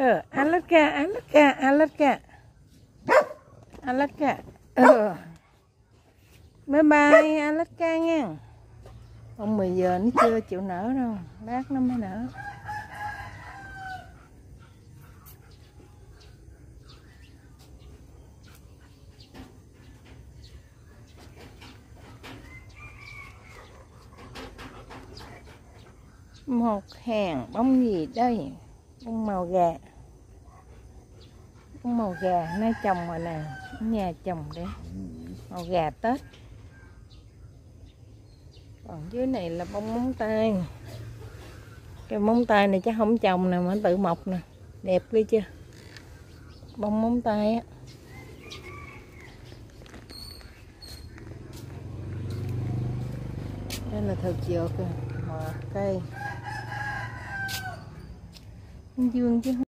Alaska, Alaska, Alaska, Alaska. Bye bye Alaska nha. Ông 10 giờ nó chưa chịu nở đâu, lát nó mới nở. Một hàng bông gì đây? Bông màu gà. Bông màu gà nay trồng rồi nè, ở nhà trồng đấy. Màu gà Tết. Còn dưới này là bông móng tay. Cái móng tay này chắc không trồng nè mà tự mọc nè. Đẹp ghê chưa? Bông móng tay á. Đây là thực dược kìa, mà cây dương chứ.